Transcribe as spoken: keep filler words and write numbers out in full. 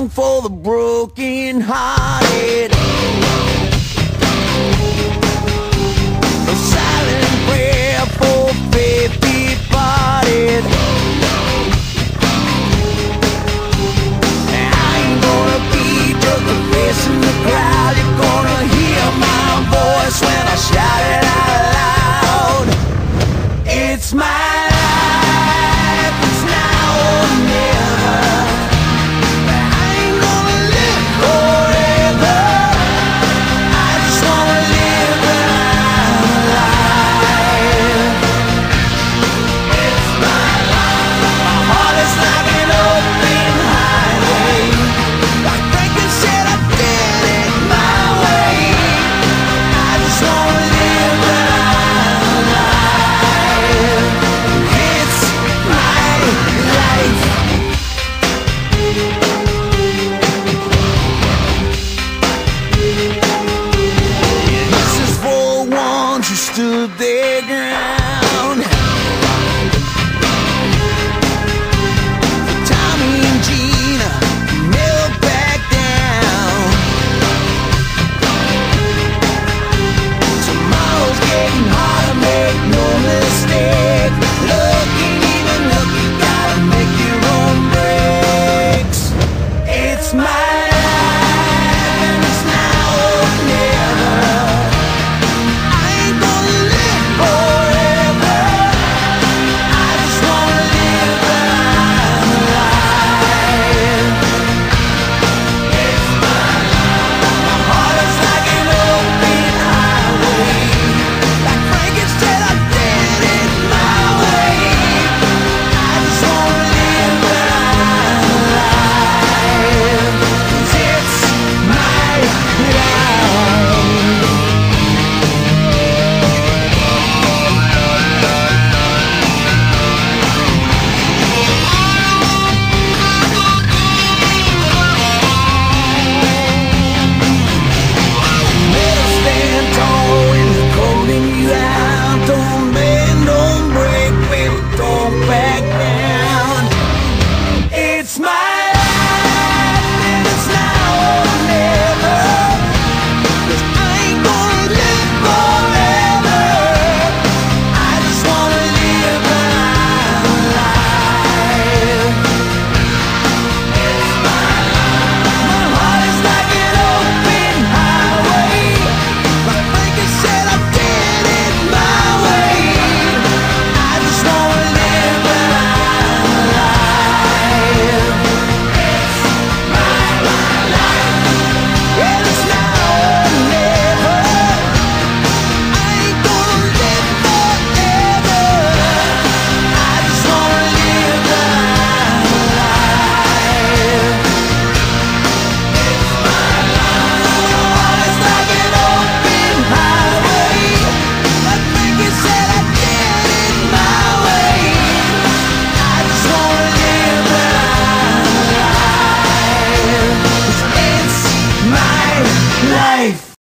song for the broken hearted, a silent prayer for faith departed. I ain't gonna be just a face in the crowd. You're gonna hear my voice when I shout it out loud. It's my life, it's now or never. I ain't gonna live forever. I just wanna live when I'm alive. It's my life. My heart is like an open highway. Like Franklin said, I did it my way. I just wanna live when I'm alive. It's my life. This is for the ones who stood their ground. For Tommy and Gina, who never back down. Tomorrow's getting harder, make no mistake. Look, ain't even look, you gotta make your own breaks. It's my life, and it's now or never. I ain't gonna live forever. I just wanna live when I'm alive. It's my life. My heart is like an open highway. Like Franklin said, I did it my way. I just wanna live when I'm alive. 'Cause it's my life. Better stand tall when they're calling you out. Don't bend, don't break, baby, don't back down. It's my life, and it's now or never. 'Cause I ain't gonna live forever. I just wanna live when I'm alive. It's my life. My heart is like an open highway. Like Franklin said, I did it my way. I just wanna live when I'm alive. It's my life, and it's now or never. I ain't gonna live forever. I just wanna live when I'm alive. It's my life. My heart is like an open highway. Like Franklin said, I did it my way. I just wanna live when I'm alive. 'Cause it's my life.